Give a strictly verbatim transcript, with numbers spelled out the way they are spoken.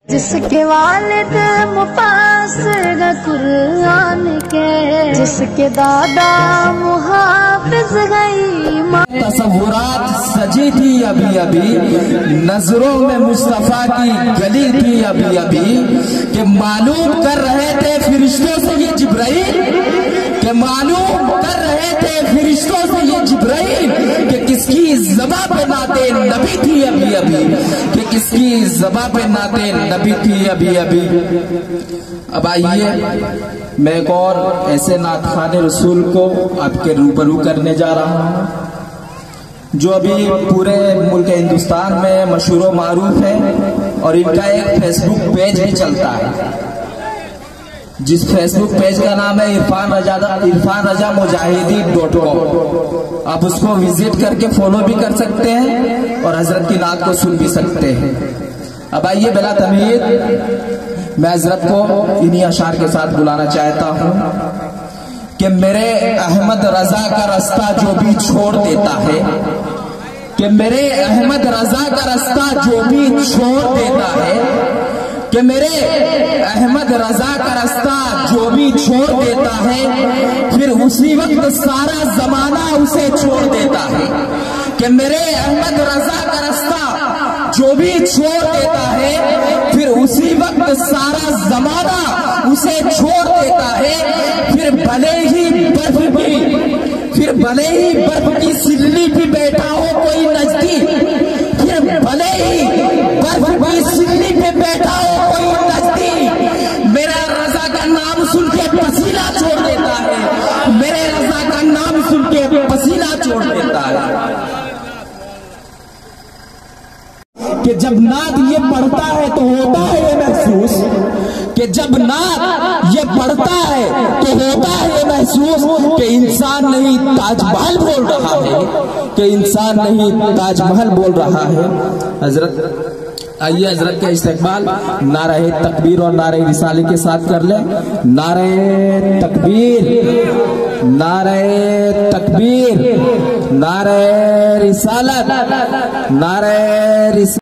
جس کے والد مفسر قرآن کے، جس کے دادا محافظ گئی، تصورات سجی تھی ابھی ابھی، نظروں میں مصطفیٰ کی گلی تھی ابھی ابھی، کہ معلوم کر رہے تھے فرشتوں سے یہ جبرائیل، کہ معلوم کر رہے تھے فرشتوں سے یہ جبرائیل کہ کس کی زبان پہ نعت نبی تھی ابھی ابھی، کہ کس کی زبان پہ نعت نبی تھی ابھی ابھی۔ اب آئیے میں ایک اور ایسے نعت خوان رسول کو آپ کے روبرو کرنے جا رہا ہوں جو ابھی پورے ملک ہندوستان میں مشہور و معروف ہے، اور ان کا ایک فیس بک پیج بھی چلتا ہے جس فیس بک پیج کا نام ہے عرفان رضا عرفان رضا مجاہدی ڈاٹ کام۔ آپ اس کو وزٹ کر کے فالو بھی کر سکتے ہیں اور حضرت کی نعت کو سن بھی سکتے ہیں۔ اب آئیے بلا تمہید میں حضرت کو انہی اشعار کے ساتھ بلانا چاہتا ہوں کہ میرے احمد رضا کا رستہ جو بھی چھوڑ دیتا ہے، کہ میرے احمد رضا کا رستہ جو بھی چھوڑ دیتا ہے، کہ میرے احمد رضا کا رستہ جو بھی چھوڑ دیتا ہے، پھر اسی وقت سارا زمانہ اسے چھوڑ دیتا ہے، کہ میرے احمد رضا کا رستہ جو بھی چھوڑ دیتا ہے، پھر اسی وقت سارا زمانہ اسے چھوڑ دیتا ہے، پھر بھلے ہی برف بھی پھر بھلے ہی برف کی سللی بھی بیٹھا ہو کوئی نزدیک، پھر بھلے ہی برف کی سللی پہ بیٹھا ہو کوئی نزدیک، میرا رضا کا نام سن کے پسینہ چھوڑ دیتا ہے، میرے رضا کا نام سن کے پسینہ چھوڑ دیتا ہے۔ کہ جب نعت یہ پڑھتا ہے تو ہوتا ہے یہ محسوس، کہ جب نعت یہ پڑھتا ہے تو ہوتا ہے یہ محسوس کہ انسان نہیں تاج محل بول رہا ہے، کہ انسان نہیں تاج محل بول رہا ہے۔ حضرت آئیے حضرت کا استقبال نعرہ تکبیر اور نعرہ رسالے کے ساتھ کر لیں۔ نعرہ تکبیر، نعرہ تکبیر، نعرہ رسالت، نعرہ رسالت۔